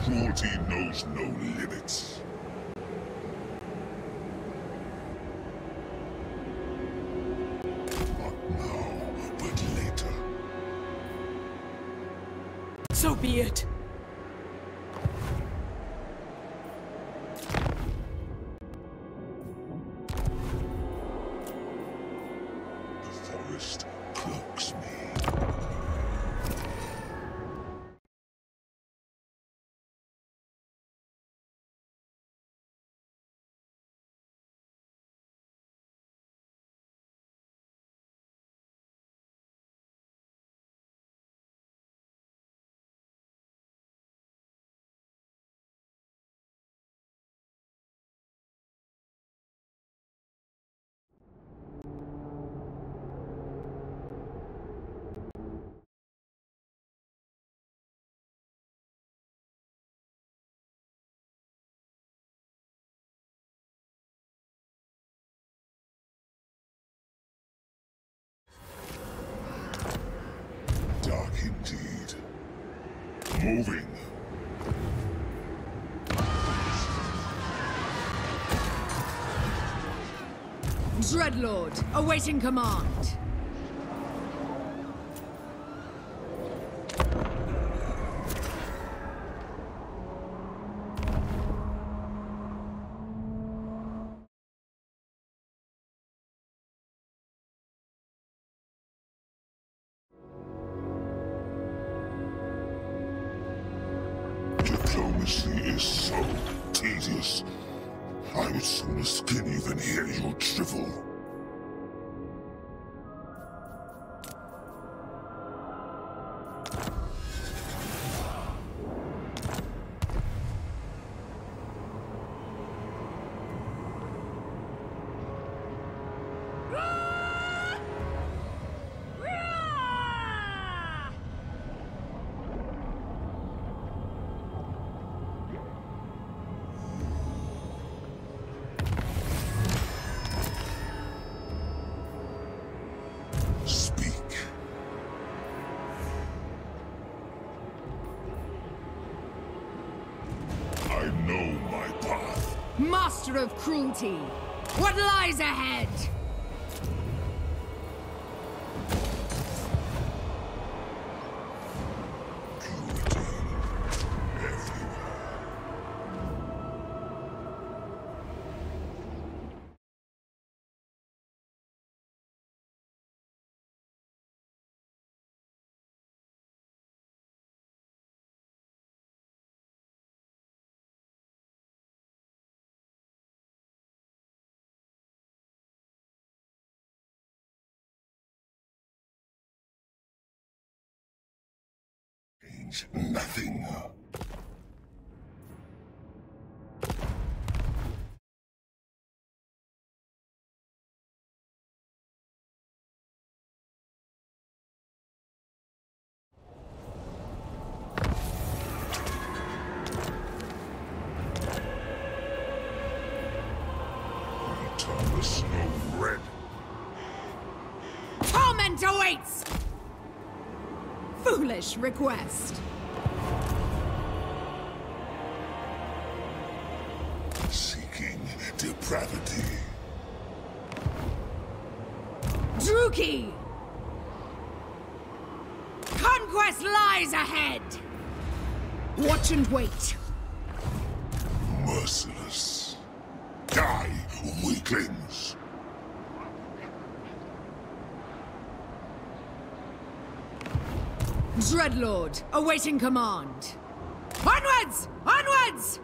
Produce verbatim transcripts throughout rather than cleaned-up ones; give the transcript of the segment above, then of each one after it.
cruelty knows no limits. Not now, but later. So be it. The forest cloaks me. Dark indeed. Moving. Dreadlord, awaiting command. Diplomacy is so tedious. I would sooner skin you than hear you drivel. Speak. I know my path. Master of cruelty, what lies ahead? Purity everywhere. Change nothing. Turn the snow red. Torment awaits! Foolish request. Seeking depravity. Druki! Conquest lies ahead! Watch and wait. Merciless. Die, weaklings. Dreadlord, awaiting command. Onwards! Onwards!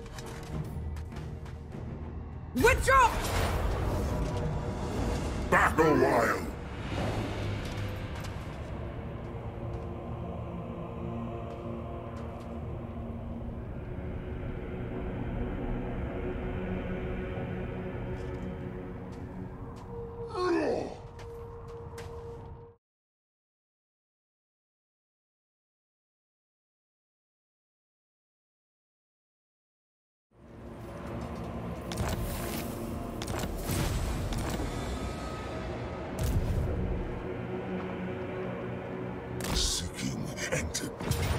Withdraw! Back! no while. Seeking entered.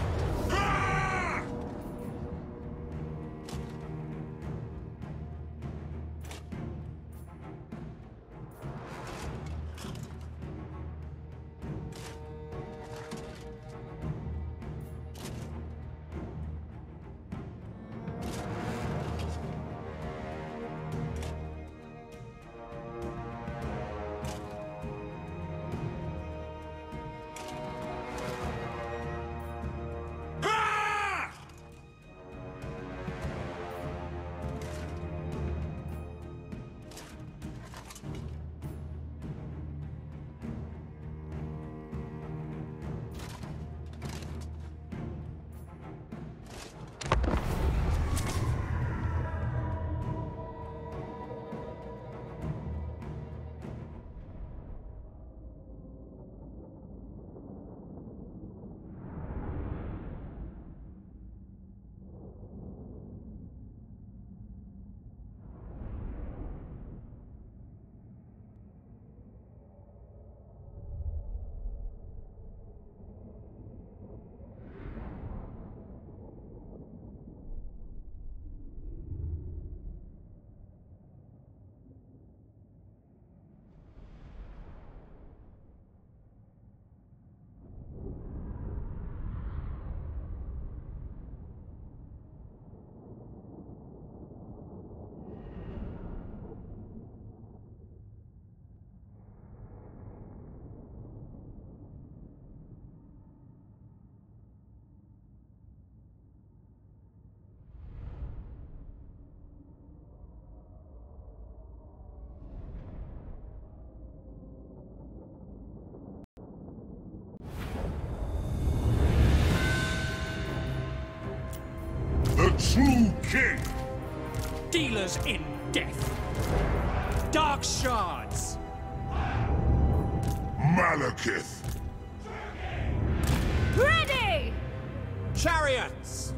The true king! Dealers in death. Dark shards. Malekith! Ready! Chariots.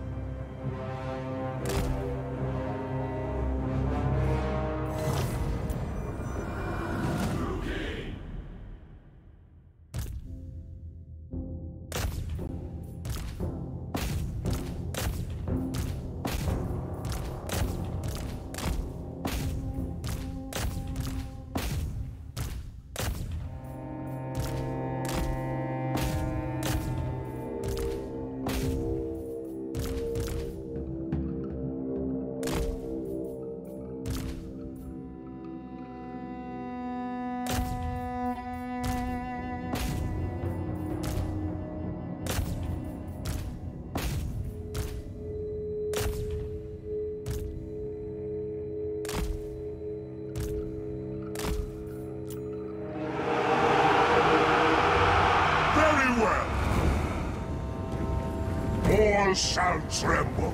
All shall tremble.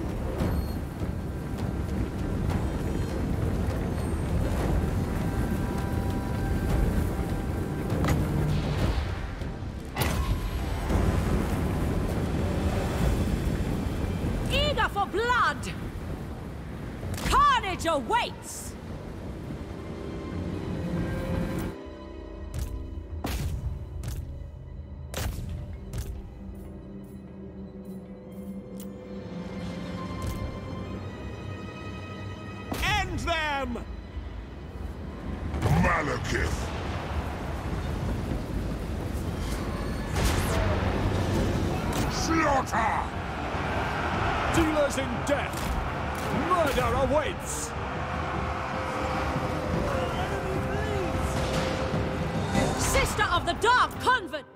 Eager for blood! Carnage awaits! Them! Malekith! Slaughter! Dealers in death! Murder awaits! Sister of the Dark Convent!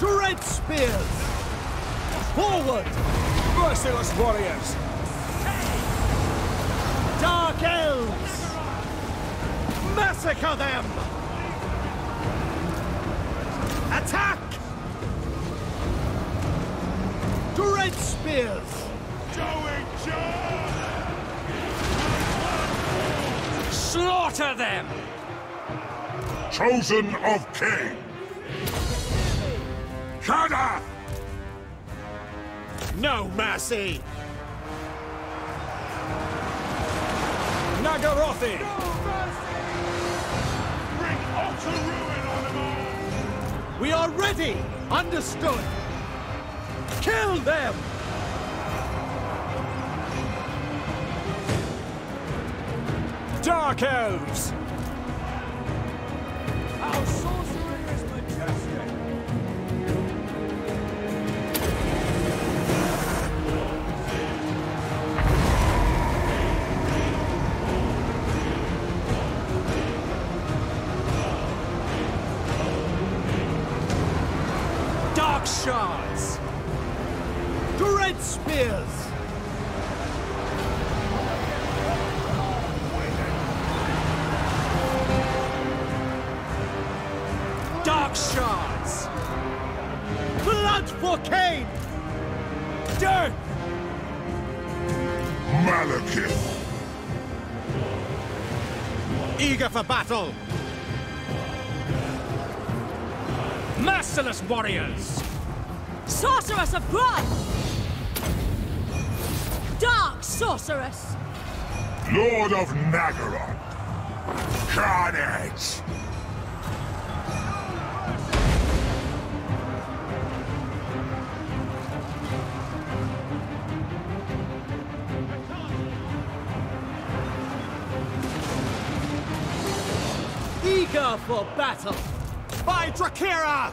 Red spears! Forward! Merciless warriors! Dark elves! Massacre them! Attack! Red spears! Slaughter them! Chosen of Cain! Kadath! No mercy! Nagarothi! Bring utter ruin on them all! We are ready! Understood! Kill them! Dark elves! Our sorcery is majestic! Dark shards! Red spears! Dark shards! Blood for Cain! Death! Malekith! Eager for battle! Merciless warriors! Sorceress of blood! Dark sorceress! Lord of Nagaroth! Carnage! Eager for battle! By Drakira!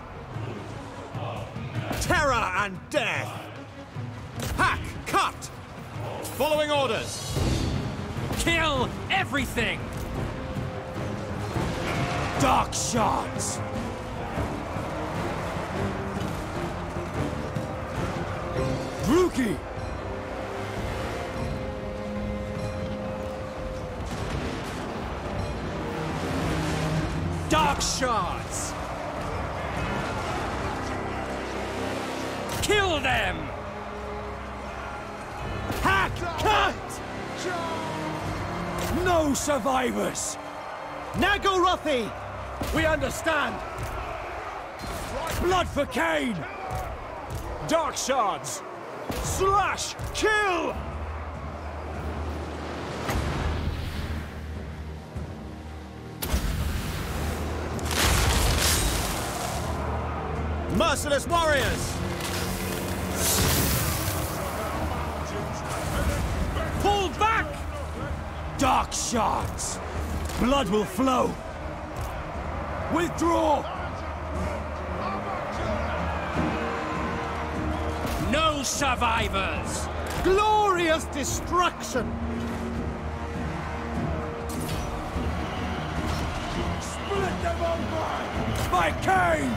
Terror and death! Hack! Cut! Following orders! Kill everything! Dark shards! Rookie! Dark shards! Kill them! Hack! Cut! No survivors! Nagarothi! We understand! Blood for Cain! Dark shards! Slash! Kill! Merciless warriors! Pull back! Dark shards! Blood will flow! Withdraw! No survivors! Glorious destruction! Split them open! By Cain!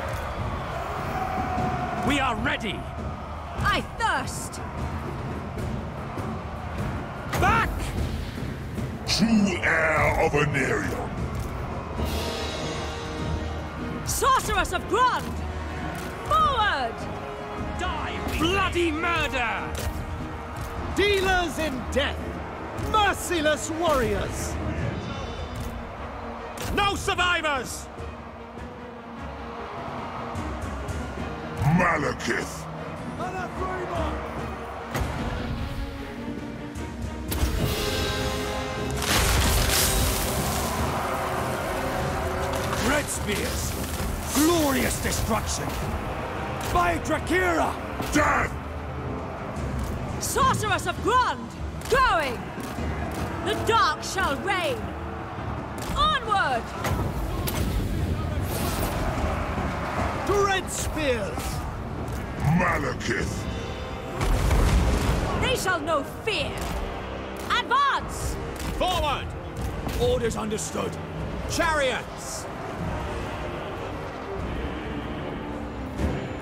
We are ready! I thirst! Back! True heir of Anarion! Sorceress of Grond! Forward! Die! Bloody murder! Dealers in death! Merciless warriors! No survivors! Malekith! Red spears! Glorious destruction! By Drakira! Death! Sorceress of Grond! Going! The dark shall reign! Onward! Red spears! Malekith! They shall know fear! Advance! Forward! Orders understood. Chariots!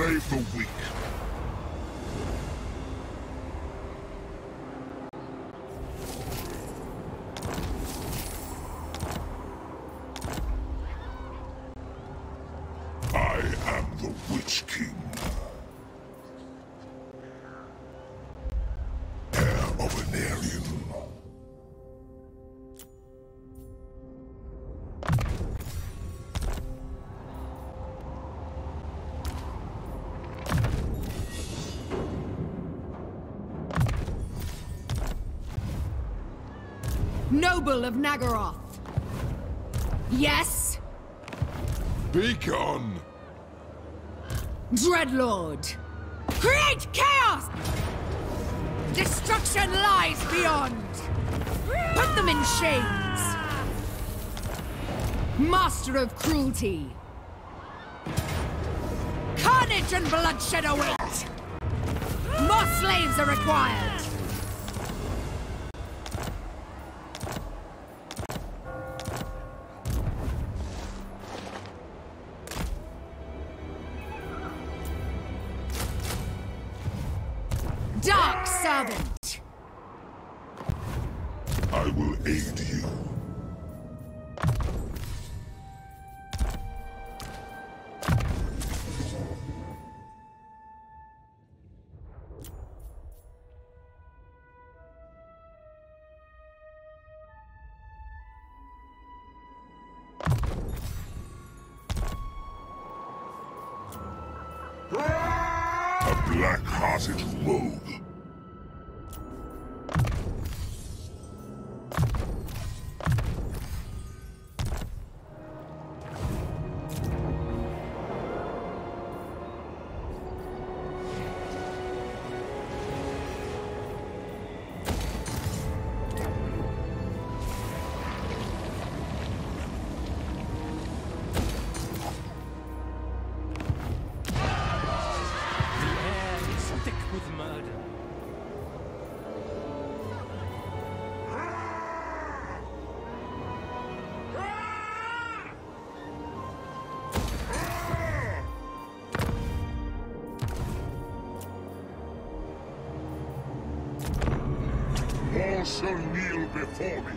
enslave the weak. I am the Witch King. Heir of an alien. Noble of Nagaroth. Yes? Beacon! Dreadlord. Create chaos! Destruction lies beyond. Put them in chains. Master of cruelty. Carnage and bloodshed await. More slaves are required. Dark Servant! I will aid you. A black-hearted rogue. All shall kneel before me.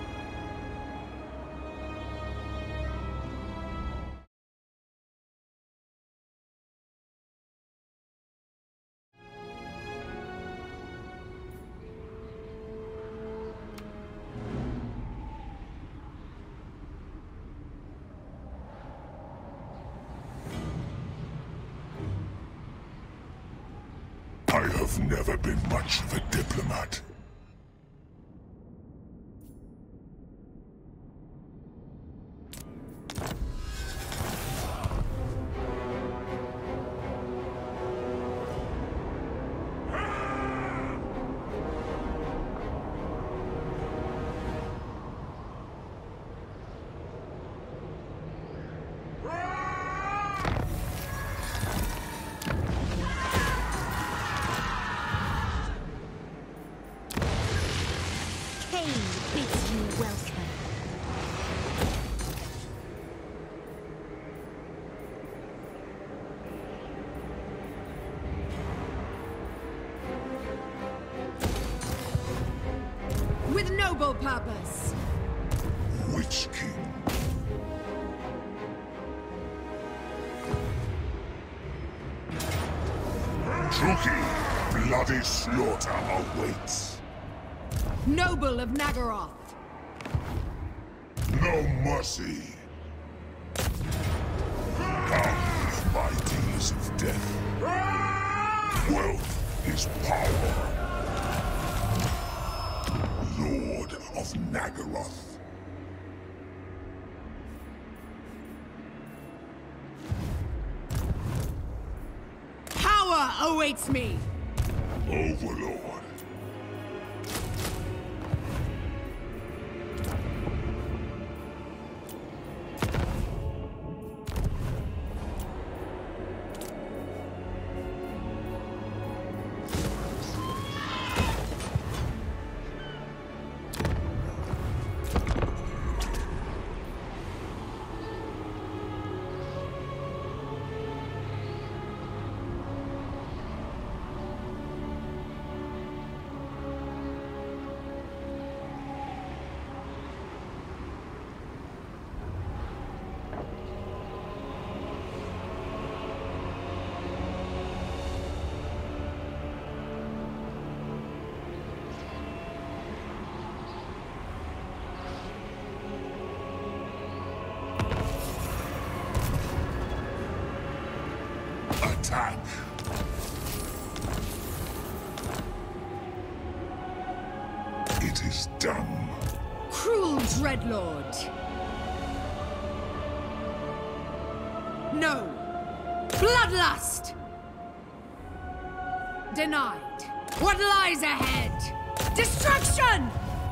I have never been much of a diplomat. Bids you welcome. With noble purpose. Witch King. Truki, bloody slaughter awaits. Noble of Nagaroth. No mercy. Come, my deeds of death. Wealth is power. Lord of Nagaroth. Power awaits me. Overlord. It is done. Cruel Dreadlord. No. Bloodlust. Denied. What lies ahead? Destruction!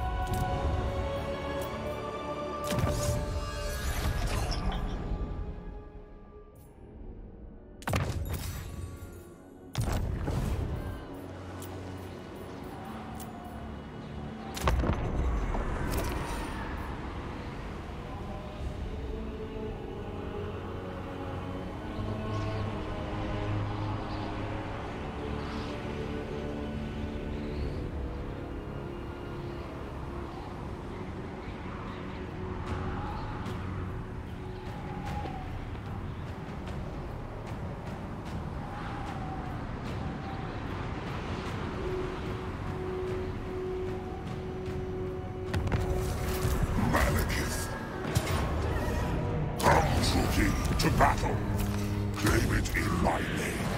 To battle. Claim it in my name.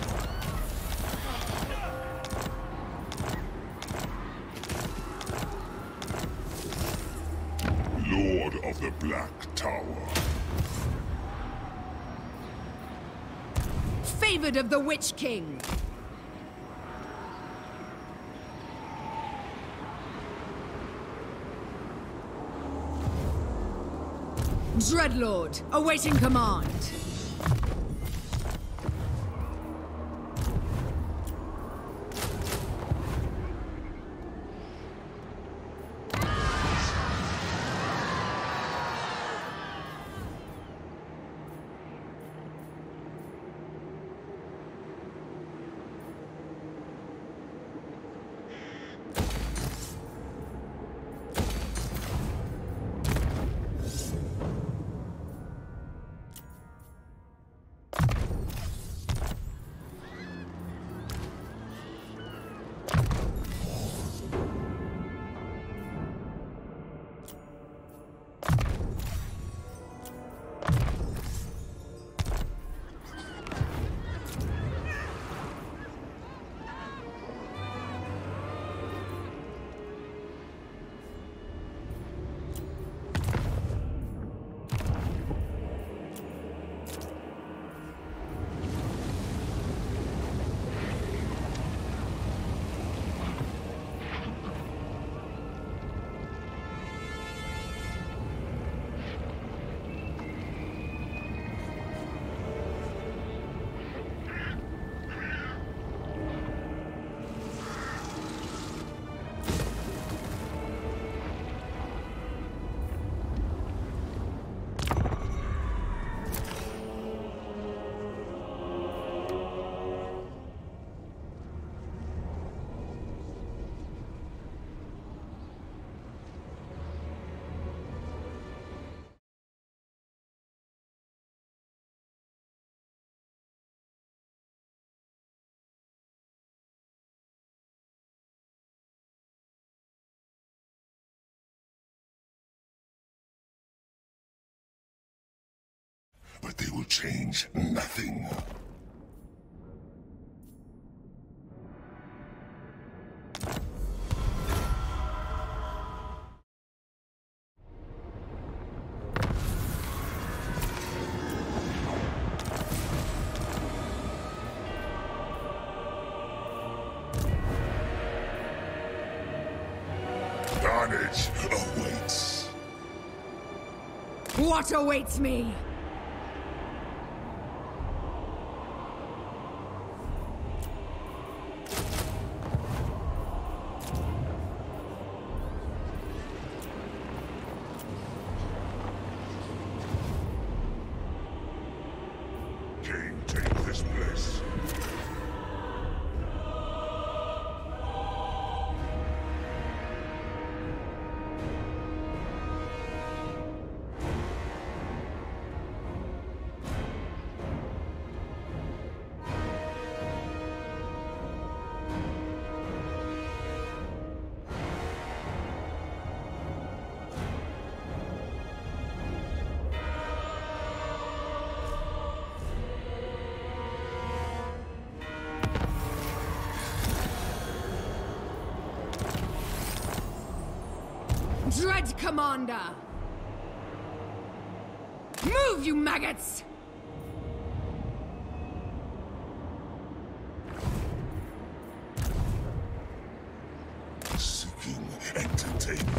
Lord of the Black Tower. Favored of the Witch King. Dreadlord, awaiting command. But they will change nothing. Carnage awaits. What awaits me? Cain, take this place. Dread Commander! Move, you maggots! Seeking entertainment.